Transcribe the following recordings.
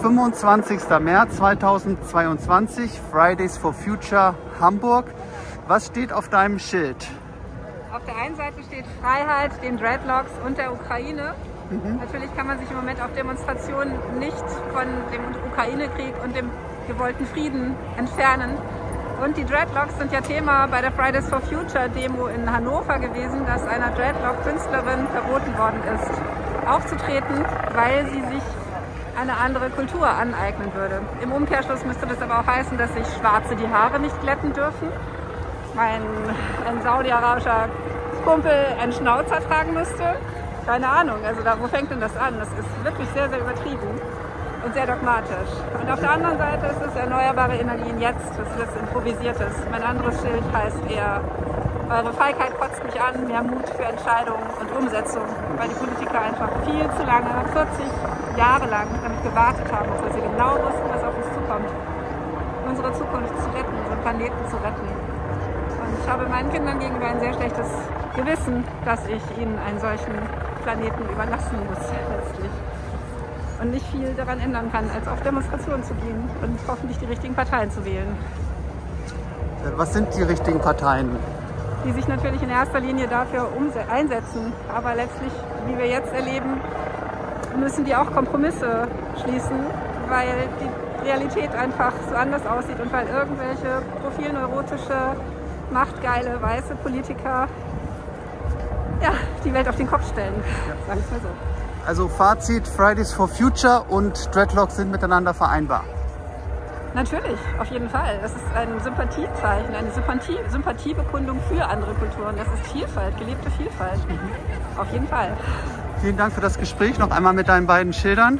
25. März 2022, Fridays for Future Hamburg. Was steht auf deinem Schild? Auf der einen Seite steht Freiheit den Dreadlocks und der Ukraine. Natürlich kann man sich im Moment auf Demonstrationen nicht von dem Ukraine-Krieg und dem gewollten Frieden entfernen. Und die Dreadlocks sind ja Thema bei der Fridays for Future Demo in Hannover gewesen, dass einer Dreadlock-Künstlerin verboten worden ist, aufzutreten, weil sie sich eine andere Kultur aneignen würde. Im Umkehrschluss müsste das aber auch heißen, dass sich Schwarze die Haare nicht glätten dürfen. Ein saudi-arabischer Kumpel einen Schnauzer tragen müsste. Keine Ahnung, also wo fängt denn das an? Das ist wirklich sehr, sehr übertrieben und sehr dogmatisch. Und auf der anderen Seite ist es erneuerbare Energien jetzt, das ist jetzt Improvisiertes. Mein anderes Schild heißt eher, eure Feigheit kotzt mich an, mehr Mut für Entscheidungen und Umsetzung, weil die Politiker einfach viel zu lange, 40 Jahre lang damit gewartet haben, weil sie genau wussten, was auf uns zukommt, unsere Zukunft zu retten, unseren Planeten zu retten. Und ich habe meinen Kindern gegenüber ein sehr schlechtes Gewissen, dass ich ihnen einen solchen Planeten überlassen muss letztlich. Und nicht viel daran ändern kann, als auf Demonstrationen zu gehen und hoffentlich die richtigen Parteien zu wählen. Was sind die richtigen Parteien? Die sich natürlich in erster Linie dafür einsetzen. Aber letztlich, wie wir jetzt erleben, müssen die auch Kompromisse schließen, weil die Realität einfach so anders aussieht und weil irgendwelche profilneurotische, machtgeile, weiße Politiker die Welt auf den Kopf stellen, sage ich mal so. Also Fazit, Fridays for Future und Dreadlocks sind miteinander vereinbar? Natürlich, auf jeden Fall. Das ist ein Sympathiezeichen, eine Sympathiebekundung für andere Kulturen. Das ist Vielfalt, gelebte Vielfalt. Auf jeden Fall. Vielen Dank für das Gespräch. Noch einmal mit deinen beiden Schildern.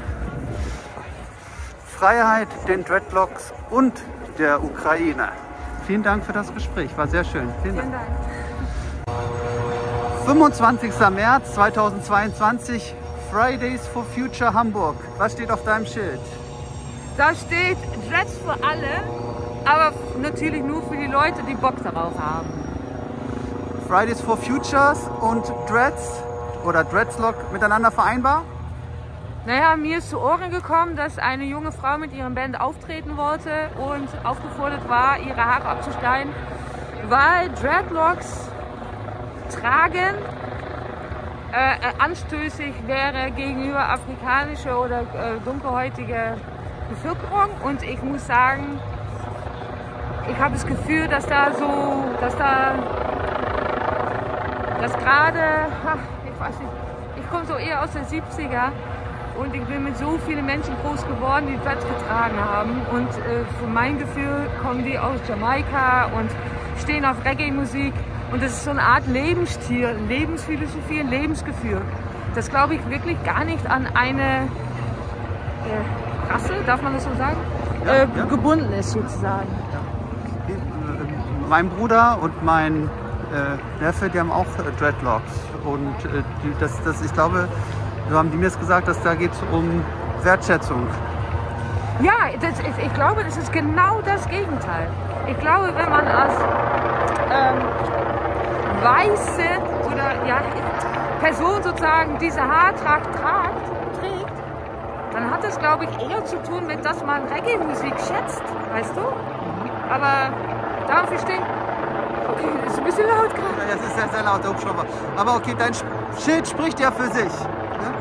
Freiheit den Dreadlocks und der Ukraine. Vielen Dank für das Gespräch, war sehr schön. Vielen Dank. 25. März 2022, Fridays for Future Hamburg. Was steht auf deinem Schild? Da steht Dreads für alle, aber natürlich nur für die Leute, die Bock darauf haben. Fridays for Futures und Dreads oder Dreadlock miteinander vereinbar? Naja, mir ist zu Ohren gekommen, dass eine junge Frau mit ihrem Band auftreten wollte und aufgefordert war, ihre Haare abzuschneiden, weil Dreadlocks tragen anstößig wäre gegenüber afrikanischer oder dunkelhäutiger Bevölkerung. Und ich muss sagen, ich habe das Gefühl, dass gerade, ich weiß nicht, ich komme so eher aus den 70er und ich bin mit so vielen Menschen groß geworden, die Dreads getragen haben. Und von meinem Gefühl kommen die aus Jamaika und stehen auf Reggae-Musik. Und das ist so eine Art Lebensstil, Lebensphilosophie, ein Lebensgefühl. Das glaube ich wirklich gar nicht an eine Rasse, darf man das so sagen, gebunden ist sozusagen. Ja. Mein Bruder und mein Neffe, die haben auch Dreadlocks. Und ich glaube, so haben die mir gesagt, dass da geht es um Wertschätzung. Ja, ich glaube, das ist genau das Gegenteil. Ich glaube, wenn man als weiße oder Person sozusagen diese Haartracht trägt, dann hat das, glaube ich, eher zu tun mit, dass man Reggae-Musik schätzt, weißt du? Aber darum verstehe ich, okay, das ist ein bisschen laut gerade. Ja, das ist sehr, sehr laut, der Hubschrauber. Aber okay, dein Schild spricht ja für sich. Ne?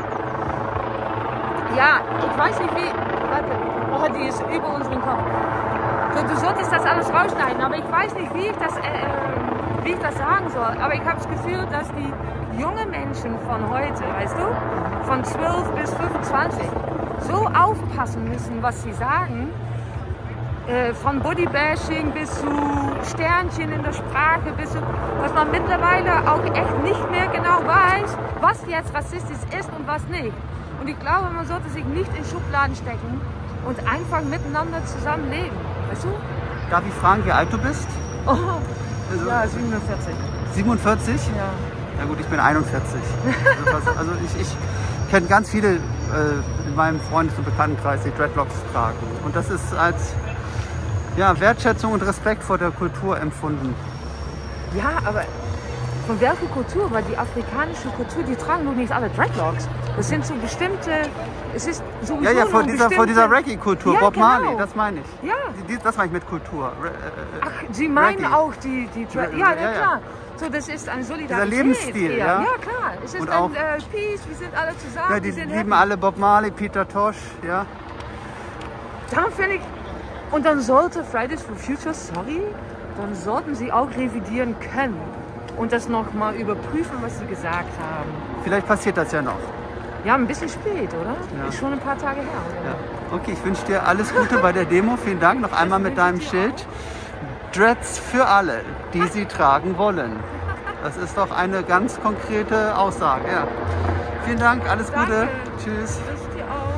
Ja, ich weiß nicht wie, warte, die ist über unseren Kopf. Du solltest das alles rausschneiden, aber ich weiß nicht, wie ich das sagen soll. Aber ich habe das Gefühl, dass die jungen Menschen von heute, weißt du, von 12 bis 25, so aufpassen müssen, was sie sagen. Von Bodybashing bis zu Sternchen in der Sprache, dass man mittlerweile auch echt nicht mehr genau weiß, was jetzt rassistisch ist und was nicht. Und ich glaube, man sollte sich nicht in Schubladen stecken und einfach miteinander zusammenleben. Weißt du? Darf ich fragen, wie alt du bist? Oh, also, ja, 47. 47? Ja. Na gut, ich bin 41. Also ich kenne ganz viele in meinem Freundes- und Bekanntenkreis, die Dreadlocks tragen. Und das ist als Wertschätzung und Respekt vor der Kultur empfunden. Ja, aber von welcher Kultur, weil die afrikanische Kultur, die tragen noch nicht alle Dreadlocks. Das sind so bestimmte, es ist sowieso Ja, von dieser Reggae-Kultur, Ja, Bob genau. Marley, das meine ich. Ja. Das meine ich mit Kultur. Ach, Sie meinen Reggae. auch die ja, Ja, ja. klar. So, das ist ein Solidarität. Dieser Lebensstil, eher. ja. Ja, klar. Es ist Und ein auch- Peace, wir sind alle zusammen. Ja, die wir sind lieben happy. alle Bob Marley, Peter Tosh, ja. Dann finde ich, und dann sollte Fridays for Future, sorry, dann sollten sie auch revidieren können und das nochmal überprüfen, was sie gesagt haben. Vielleicht passiert das ja noch. Ja, ein bisschen spät, oder? Ja. Ist schon ein paar Tage her, oder? Ja. Okay, ich wünsche dir alles Gute bei der Demo. Vielen Dank. Noch einmal mit deinem Schild. Dreads für alle, die sie tragen wollen. Das ist doch eine ganz konkrete Aussage. Ja. Vielen Dank, alles Gute. Danke. Tschüss. Das dir auch.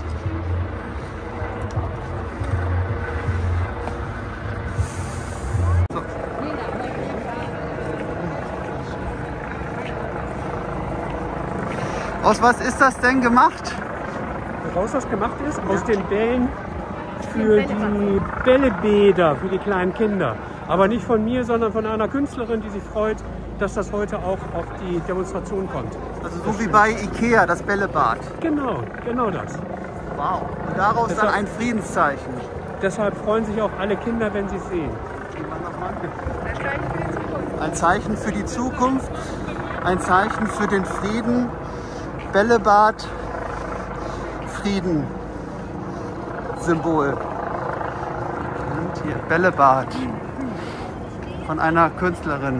Aus was ist das denn gemacht? Woraus das gemacht ist? Aus den Bällen für die Bällebäder, für die kleinen Kinder. Aber nicht von mir, sondern von einer Künstlerin, die sich freut, dass das heute auch auf die Demonstration kommt. Also so wie bei Ikea, das Bällebad. Genau, genau das. Wow. Und daraus dann Deshalb- ein Friedenszeichen. Deshalb freuen sich auch alle Kinder, wenn sie es sehen. Ein Zeichen für die Zukunft, ein Zeichen für den Frieden. Bällebad, Frieden, Symbol. Und hier, Bällebad von einer Künstlerin.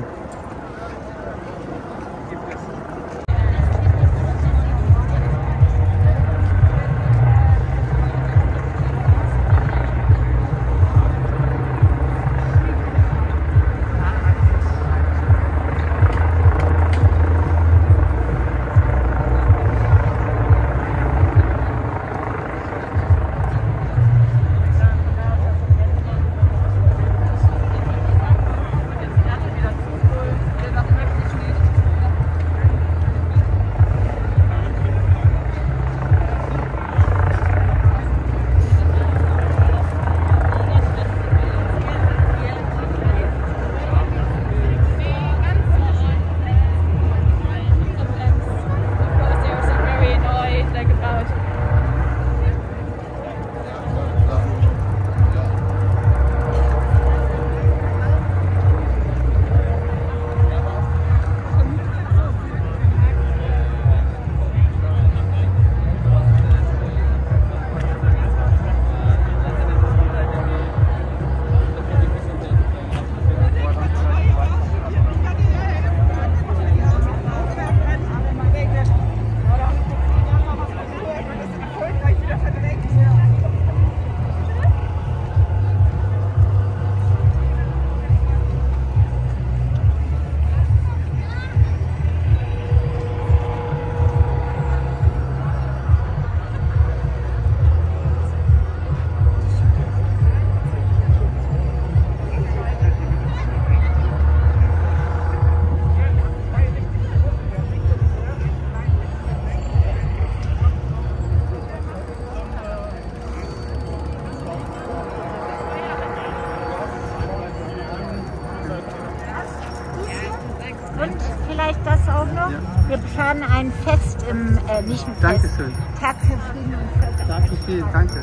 Und vielleicht das auch noch. Wir planen ein Fest im, nicht ein Fest. Dankeschön. Tag für Frieden und Völkerrecht. Danke viel, danke.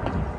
Danke.